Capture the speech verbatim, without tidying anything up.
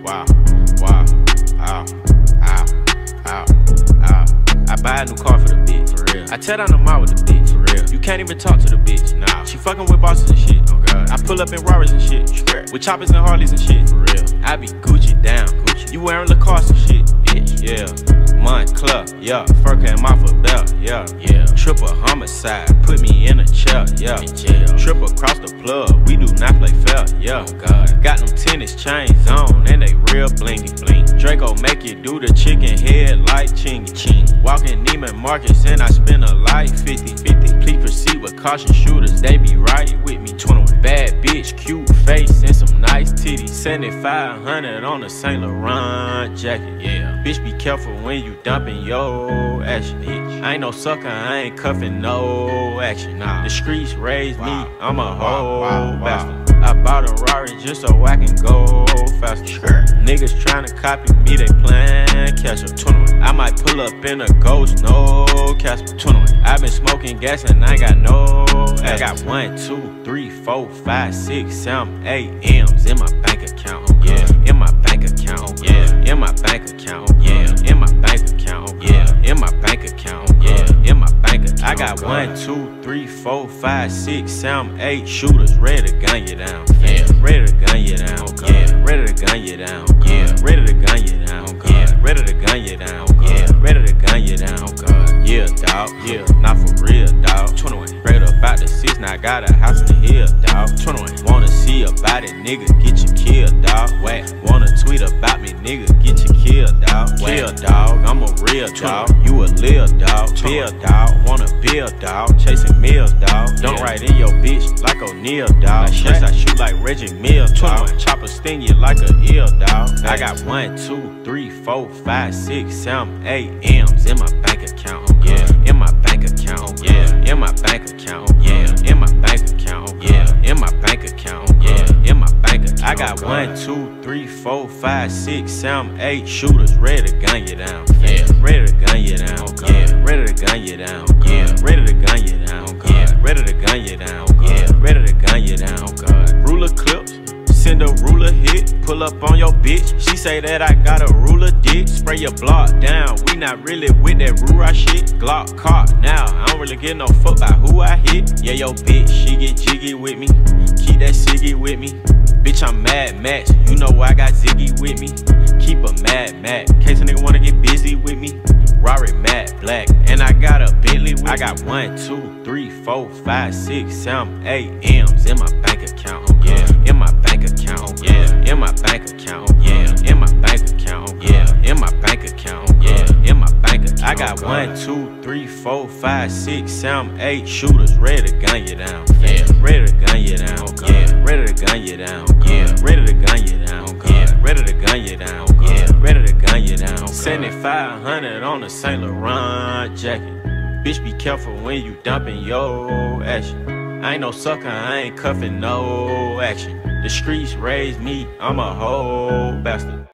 wow, wow, ow, ow, ow, ow. I buy a new car for the bitch, for real. I tear down the mall with the bitch, for real. You can't even talk to the bitch, nah. She fucking with bosses and shit, oh god. I pull up in Rarers and shit, Straight. With choppers and Harleys and shit, for real. I be Gucci down, Gucci. You wearing Lacoste and shit, bitch, yeah. Montclair, yeah. Fur cat Mafia belt, yeah, yeah. Triple homicide, put me in a chair, yeah. Triple across the plug, we do not play fair, yeah. Oh god. Got them tennis chains on and they real blingy, bling. Draco make you do the chicken head like chingy, ching. Walking Neiman Marcus and I spend a life fifty fifty. Please proceed with caution, shooters, they be right with me. twenty-one. Bad bitch, cute face and some nice titties. seventy-five hundred on a Saint Laurent jacket, yeah. Bitch, be careful when you dumping your action, bitch. I ain't no sucker, I ain't cuffing no action, nah. The streets raised wow. me, I'm a whole wow, wow, bastard. Wow. I bought a Rari just so I can go faster. Sure. Niggas tryna copy me, they playin' catch up. twenty-one. I might pull up in a ghost, no Casper. twenty-one. I been smoking gas and I ain't got no I got one, two, three, four, five, six, seven, eight M's in my bank account, oh yeah. In my bank account, oh yeah. In my bank account, oh yeah. In my bank account, oh yeah. In my bank account, oh yeah. In my bank account. I got one, two, three, four, five, six, seven, eight shooters ready to gun you down, yeah. Ready to gun you down, yeah. Ready to gun you down, yeah. Ready to gun you down, yeah. Ready to gun you down, yeah. Ready to gun you down, God. Yeah, dawg, yeah, not for real, dawg. twenty-one. Straight up out the six, now I got a house in the hill, dawg. twenty-one. Wanna see about it, nigga, get you killed, dawg. Whack. Wanna tweet about me, nigga, get you killed, dawg. Kill, dawg, I'm a real dawg. You a lil dawg, bill dawg. Wanna build, dawg, chasing meals, dawg. Don't write in your bitch like O'Neal, dawg. Like I shoot like Reggie Mills, dawg. Chopper sting you like a eel, dawg. I got one, two, three, four, five, six, seven, eight M's in my bank account, oh yeah. In my bank account, oh yeah. In my bank account, oh yeah. In my bank account, oh yeah. In my bank account, oh yeah. In my bank account. I got one, two, three, four, five, six, seven, eight shooters ready to gun you down, yeah. Ready to gun you down, yeah. Ready to gun you down, yeah. Ready to gun you down, yeah. Ready to gun you down, yeah. Ready to gun you down, God. Ruler clips. Send a ruler hit, pull up on your bitch. She say that I got a ruler dick. Spray your block down, we not really with that Rura shit. Glock caught now, I don't really give no fuck about who I hit. Yeah, yo bitch, she get jiggy with me. Keep that ciggy with me. Bitch, I'm Mad Max, you know I got Ziggy with me. Keep a Mad Max, case a nigga wanna get busy with me. Rari matte black, and I got a Bentley with me. I got one, two, three, four, five, six, seven, eight M's in my bank account, oh yeah. In my bank account, oh yeah. In my bank account, oh yeah. In my bank account, oh yeah. In my bank account, oh yeah. In my bank account. I got one, two, three, four, five, six, seven, eight shooters ready to gun you down, yeah. Ready to gun you down, yeah. Ready to gun you down, yeah. Ready to gun you down, yeah. Ready to gun you down, yeah. Ready to gun you down. seventy-five hundred on a Saint Laurent jacket. Bitch, be careful when you dumping your action. I ain't no sucker, I ain't cuffing no action. The streets raised me, I'm a whole bastard.